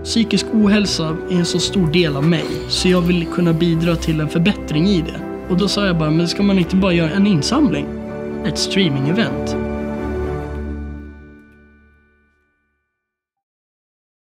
Psykisk ohälsa är en så stor del av mig, så jag vill kunna bidra till en förbättring i det. Och då sa jag bara, men ska man inte bara göra en insamling? Ett streaming-event.